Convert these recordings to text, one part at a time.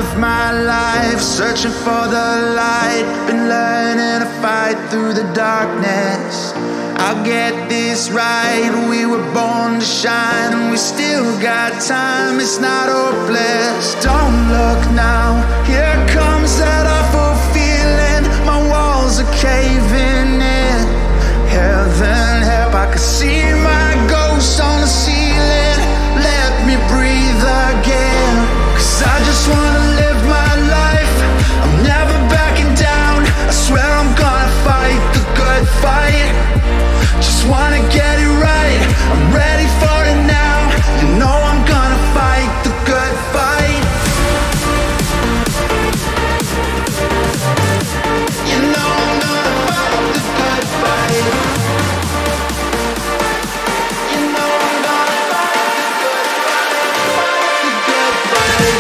live my life searching for the light. Been learning to fight through the darkness. I'll get this right. We were born to shine, and we still got time. It's not hopeless. Don't look now. Here comes that awful feeling. My walls are caving in. Heaven help, I can see my ghost on the ceiling. Let me breathe again, 'cause I just wanna live my life. I'm never backing down. I swear I'm gonna fight the good fight. Just wanna get it right. I'm ready for it now. You know I'm gonna fight the good fight. You know I'm gonna fight the good fight. You know I'm gonna fight the good fight. Fight the good fight.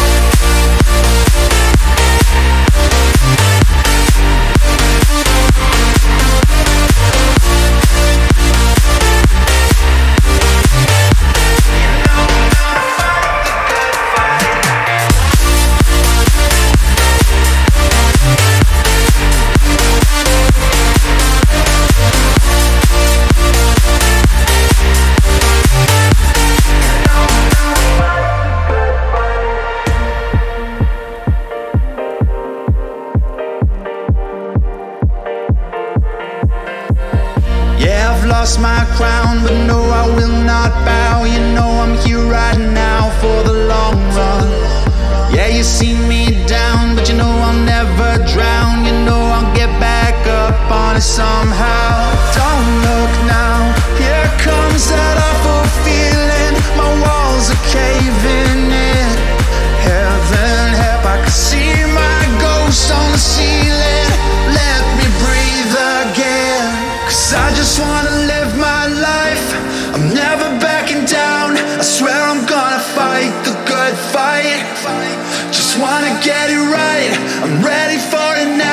Yeah, I've lost my crown, but no, I will not bow. You know I'm here right now for the long run. Yeah, you see me down, but you know I'll never drown. You know I'll get back up on it somehow. Don't look now. Here comes that awful feeling. My walls are caving in. Heaven help, I can see my ghost on the ceiling. Let me breathe again, 'cause I just wanna live my life. I'm never backing down. I swear I'm gonna fight the good fight. Just wanna get it right. I'm ready for it now.